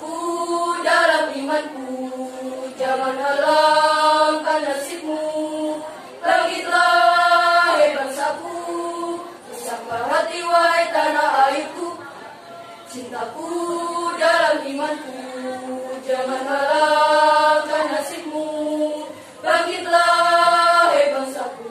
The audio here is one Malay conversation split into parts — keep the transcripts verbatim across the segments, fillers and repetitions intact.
Cintaku dalam imanku, jangan halangkan nasibmu. Bangkitlah, hai bangsaku, bersama hati wahai tanah airku. Cintaku dalam imanku, jangan halangkan nasibmu. Bangkitlah, hai bangsaku,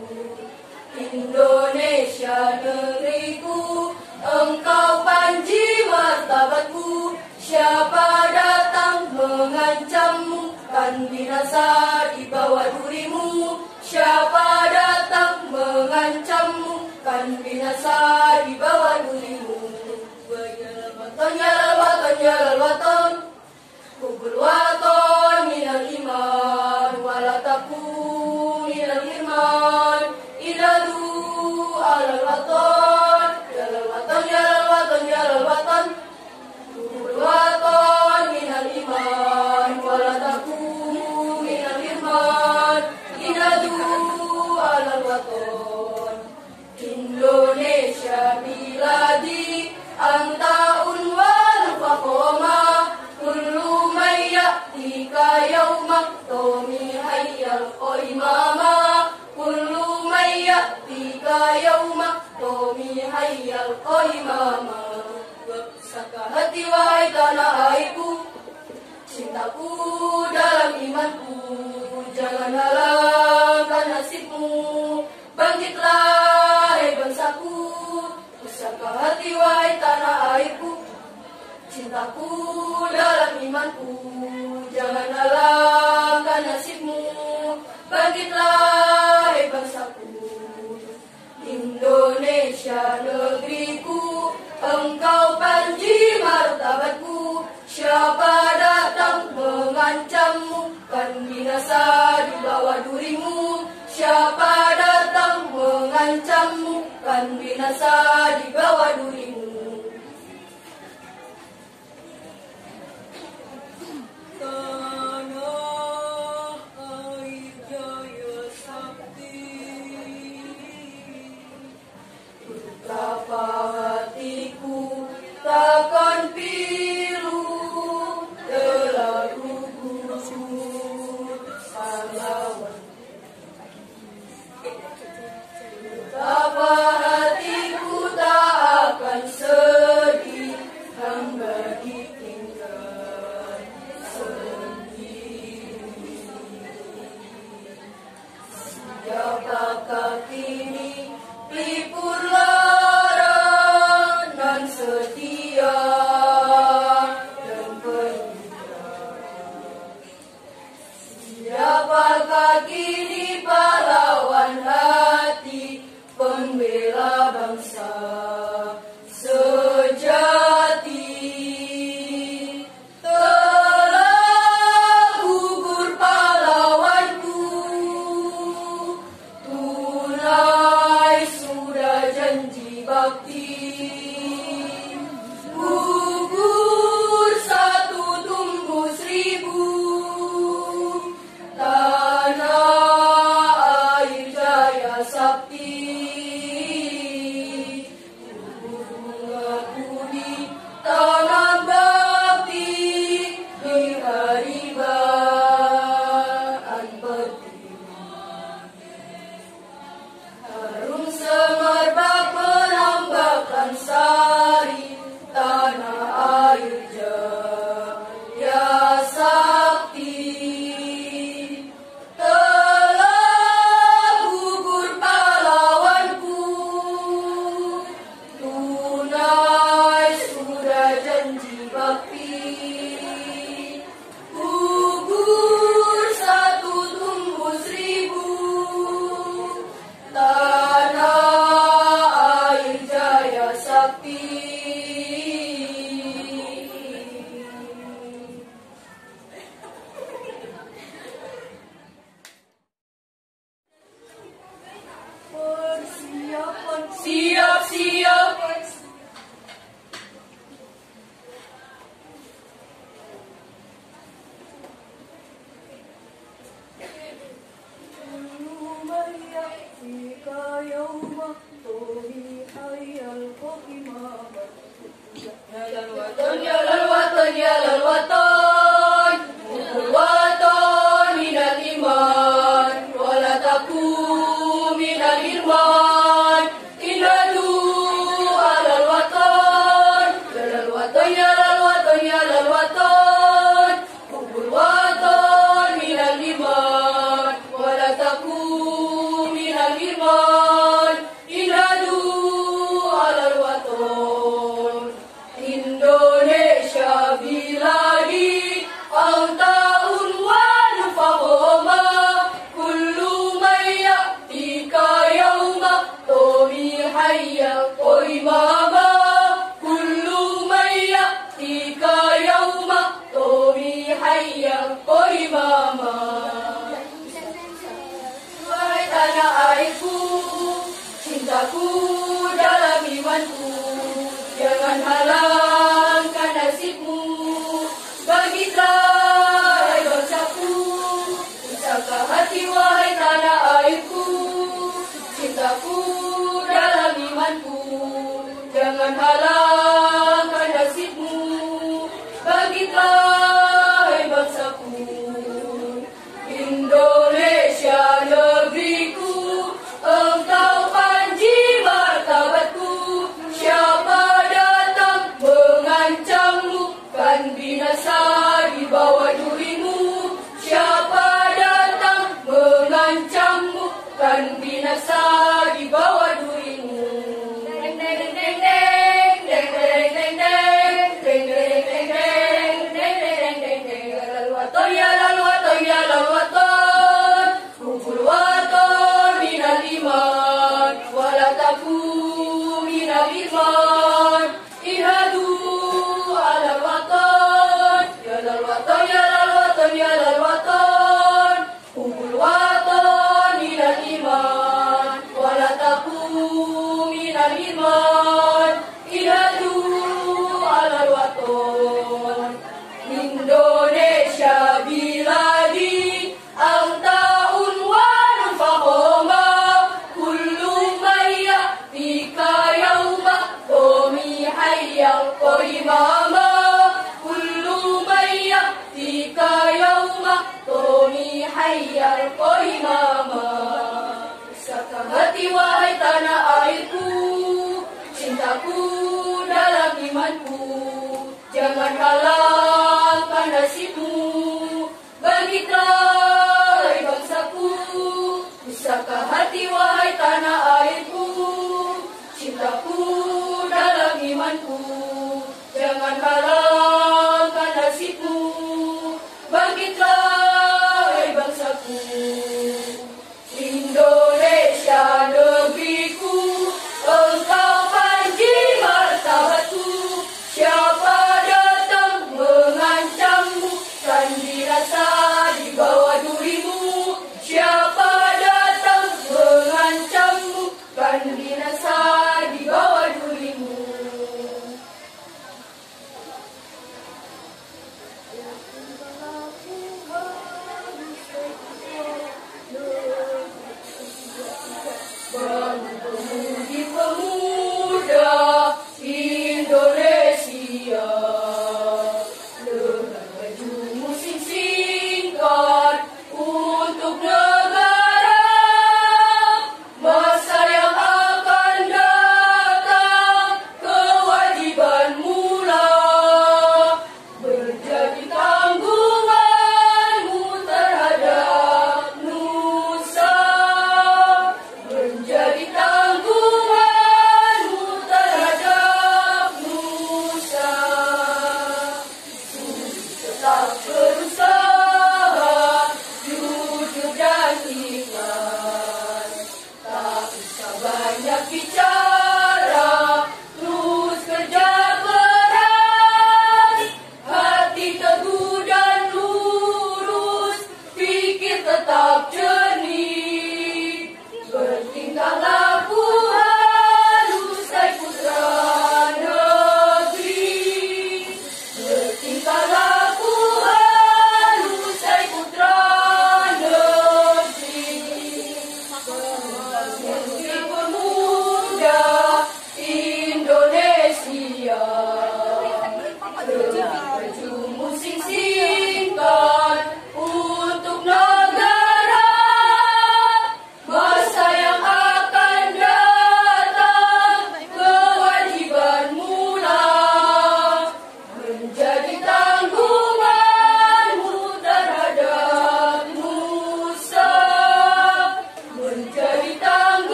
Indonesia negeriku, engkau panji martabatku. Siapa datang mengancammu, kan binasa di bawah durimu. Siapa datang mengancammu, kan binasa di bawah durimu. Ya watan, ya watan, ya watan, kubur waton minal iman, wala takun minal iman, idadu alal waton, ya watan, ya watan, ya watan, kubur waton minal iman, wala takun minal iman, idadu alal waton. Indonesia biladi anta unwal faqoma, kullu man ya'tika yawma tomi hayyal qaimama, kullu man ya'tika yawma tomi hayyal qaimama. Bersaka hati wahai tanah airku, cintaku dalam imanku, jangan halangkan nasibmu. Bangkitlah, hai bangsaku, bersaka hati wahai tanah airku. Cintaku dalam imanku, jangan halangkan nasibmu. Bangkitlah, hai bangsaku, Indonesia negeriku, engkau panji martabatku. Siapa datang mengancammu, kan binasa di bawah durimu. Siapa datang mengancammu, kan binasa di bawah durimu. Tanah air jaya sakti, betapa hatiku takkan pilu telah gugur pahlawan. Betapa hatiku tak akan sedih, hamba ditinggal sendiri. Siapakah kini pelipur lara nan setia dan penyedia? Siapakah kini pahlawan hati, pembela bangsa sejati? Telah gugur pahlawanku, tunai sudah janji bakti. Gugur satu tumbuh seribu, tanah air jaya sakti. Gugur bunga kudi tanah bakti, di hari baan pertiwi. Harum semerbak menambahkan sari, tanah air jaya sakti. Telah gugur pahlawanku, tunai sudah janji bakti. Gugur satu tumbuh seribu, tanah air jaya sakti. Persiapan siap-siap, يوم طوي حي القمامة mama, kullu man ya'tika yawma tomi hayya oi mama. Wahai tanah airku, cintaku dalam imanku, jangan halangkan nasibmu bagi terai bangsaku. Usahakah hati wahai tanah airku, cintaku dalam imanku, jangan halangkan nasibmu bagi terai bangsaku. Indonesia negeriku, engkau panji martabatku. Siapa datang mengancammu, kan binasa di bawah durimu. Siapa datang mengancammu, kan binasa di bawah durimu. Deng deng deng deng deng deng deng deng deng deng deng deng deng deng deng deng. Lalu waton ya lalu waton ya lalu waton, rukun waton minal iman, wala takum minal iman. Ihadu alal waton, ya lalu waton ya lalu waton ya lalu waton, rukun waton minal iman, wala takum minal iman. Ihadu alal waton. Indonesia biladi, anta unwanun fahoma, kullu man ya'tika yawma tomi hayyal qaimama. Kullu man ya'tika yawma tomi hayyal qaimama. Usahakah hati wahai tanah airku, cintaku dalam imanku, jangan halangkan nasibmu bagi terai bangsaku. Usahakah hati wahai tanah airku, cintaku dalam imanku, jangan halangkan nasibmu bagi terai bangsaku. Indonesia negeriku, engkau panji martabatku. Siapa datang mengancammu, kan dirasa di bawah durimu. Siapa datang mengancammu, kan dirasa di bawah durimu.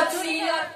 maksiat.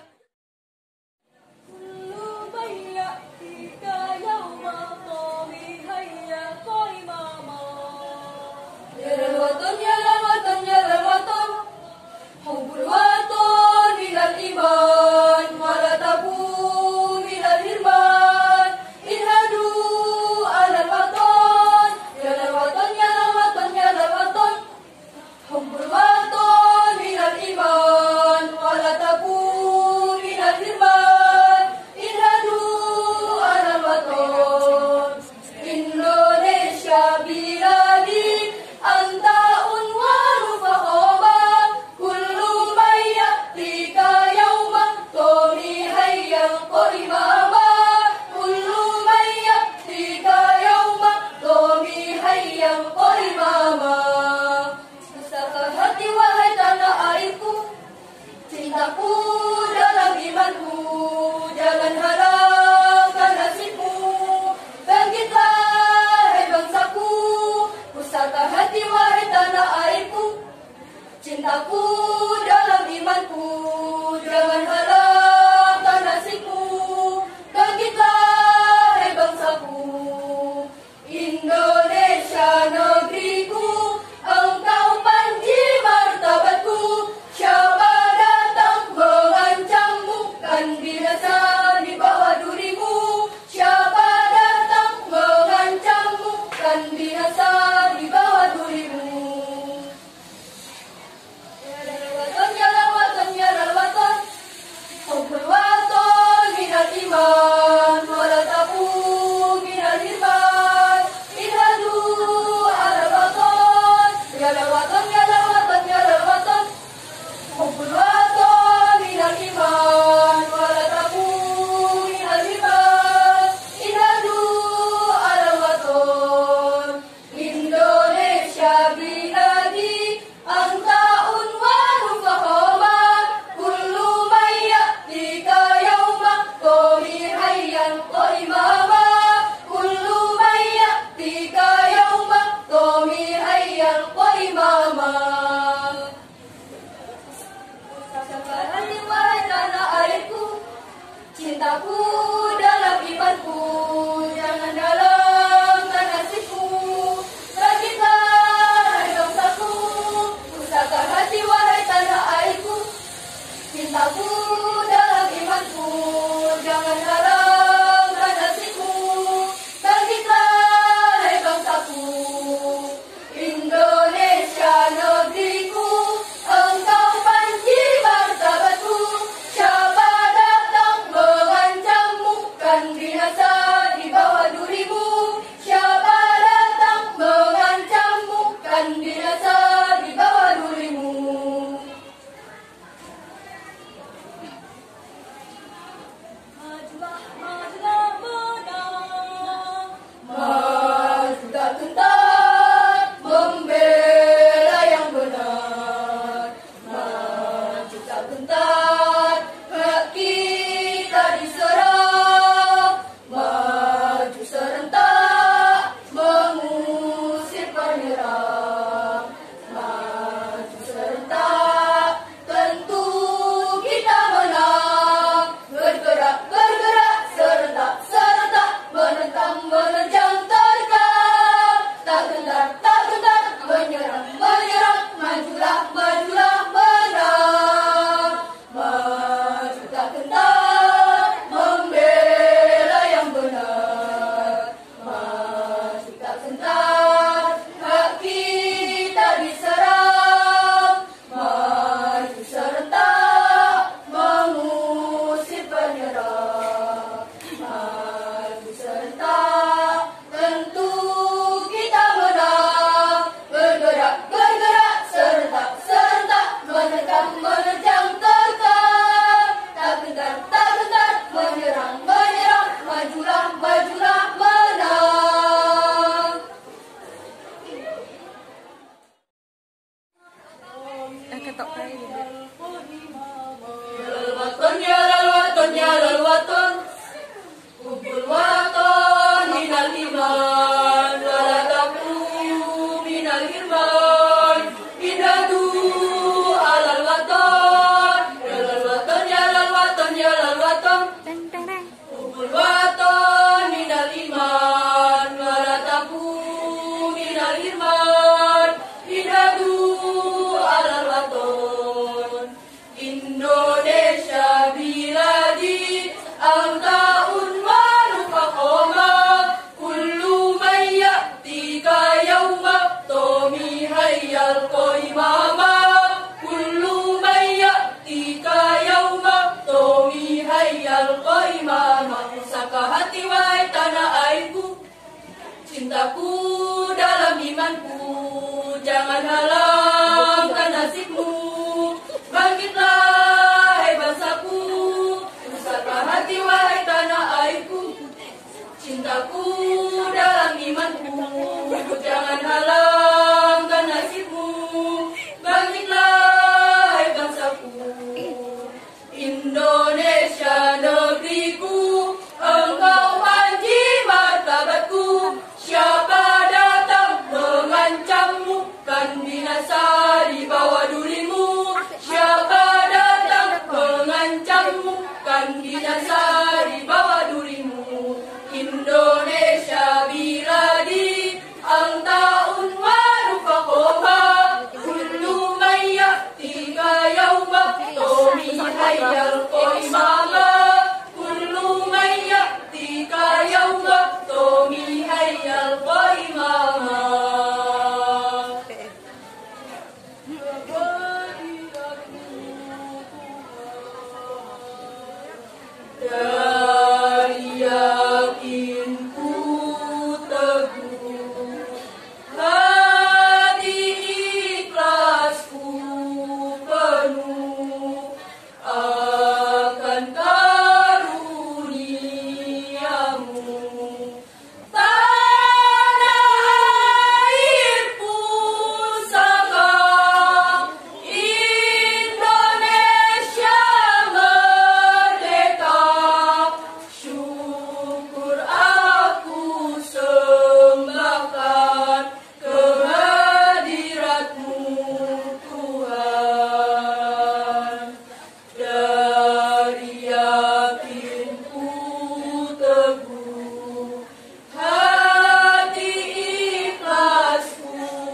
Ya lal watan, ya lal watan, ya lal watan, hubbul watan minal iman, wala tabu minal hirman, inhadu alal watan, ya lal watan, ya lal watan, ya lal watan, hubbul watan minal iman, wala tabu minal hirman, inhadu alal watan. Indonesia biladi anta unwaru fakhama, kullu man ya'tika yawma tumi hayyal qarimama, kullu man ya'tika yawma tumi hayyal qarimama. Besarkan hati wahai tanah airku, cintaku dalam imanku, jangan harapkan nasibmu. Bangkitlah hai bangsaku, pusaka hati wahai tanah airku, cintaku dalam imanku, jangan harapkan nasibmu. Bangkitlah hai bangsaku, Indonesia negeriku, engkau panji martabatku. Siapa datang mengancammu, kan binasa di bawah durimu. Siapa datang mengancammu, kan binasa di bawah durimu. Ya lal watan, ya lal watan, ya lal watan, hubbul watan minal iman, wala tabu minal hirman, inhadu alal watan. Ya lal watan, ya lal watan, ya lal watan, hubbul watan minal iman, wala tabu minal hirman, inhadu alal watan. Indonesia biladi anta unwaru fakhama, kullu man ya'tika yawma tumi hayyal qarimama, kullu man ya'tika yawma tumi hayyal qarimama. Pusaka hati wahai tanah airku, cintaku dalam imanku, jangan dalam nasibku. Bangkitlah hai bangsaku, pusaka hati wahai tanah airku, cintaku dalam imanku, jangan harapkan nasibku. Bangkitlah hai bangsaku, Indonesia negeriku, engkau panji martabatku. Siapa datang mengancammu, kan binasa di bawah durimu. Siapa datang mengancammu, kan binasa di bawah durimu. Majulah bangsaku dalam imanku, jangan halangkan nasibmu. Bangkitlah hai bangsaku, besarlah hati wahai tanah airku. Cintaku dalam imanku, jangan halangkan nasibmu. Bangkitlah hai bangsaku, Indonesia negeriku, engkau panji martabatku. Siapa datang mengancammu, kan binasa di bawah durimu. Siapa datang mengancammu, kan binasa di bawah durimu. Indonesia biladi, anta unwaru fakoha, kullu man ya'tika yawma tomi hayyal qoimama. Kullu man ya'tika yawma tomi hayyal qoimama. Dari yakinku teguh, hati ikhlasku penuh akan karuniamu. Tanah air pusaka Indonesia merdeka, syukur aku sembahkan kehadiratmu Tuhan. Dari yakinku teguh, hati ikhlasku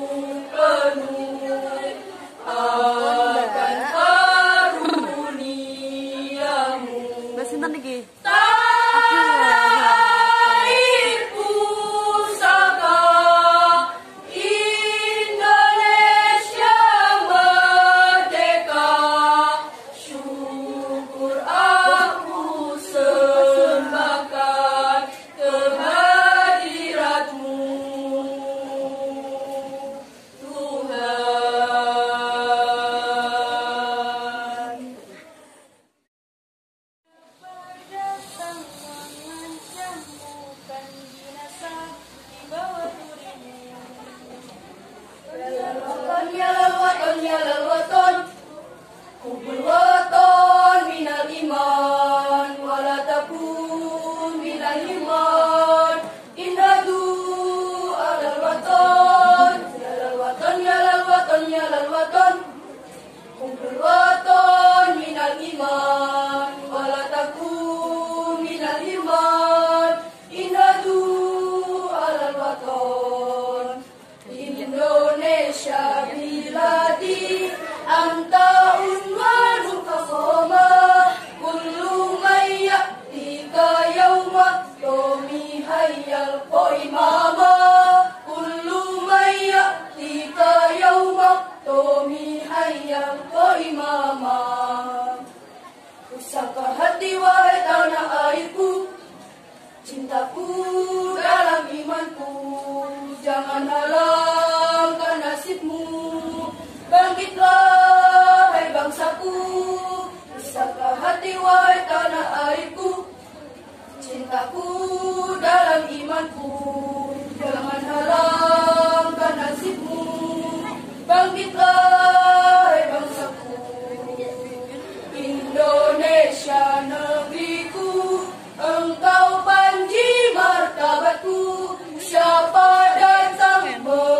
penuh akan karuniamu. Sinten iki? Tanah air pusaka Indonesia merdeka, syukur aku sembahkan kehadiratmu Tuhan. Datang mengancammu, kan binasa di bawah durimu. Ya lal waton, ya lal waton, ya lal waton, hubul waton minal iman, wala takun minal iman. Indadu alal waton, ya lal waton, ya lal waton, ya lal waton, hubul waton minal iman, wala takun minal iman. Indadu alal waton, Indonesia biladi, anta unwaru fakhoma. Kullu man ya'tika yawma tomi hayyal qoimama. Kullu man ya'tika yawma tomi hayyal qoimama. Pusaka hati wahai tanah airku, cintaku dalam imanku, jangan halangkan nasibmu. Bangkitlah hai bangsaku, pusaka hati wahai tanah airku, cintaku dalam imanku, jangan halangkan nasibmu. Bangkitlah hai bangsaku, Indonesia negeriku, engkau panji martabatku. Siapa datang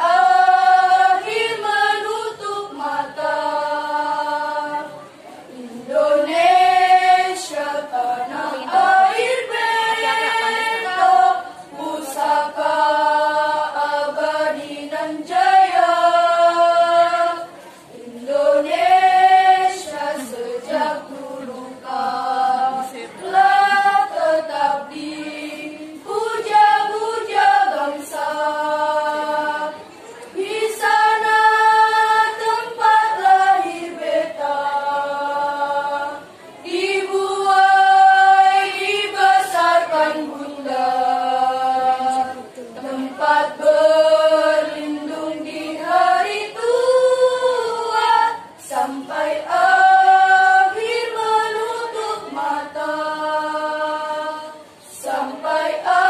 akhir menutup mata. Indonesia tanah air beta, pusaka abadi nan jaya. Indonesia sejak dulu telah tetap dipuja-puja bangsa. Di sana tempat lahir beta, dibuai dibesarkan bunda, tempat berlindung di hari tua, sampai akhir menutup mata, sampai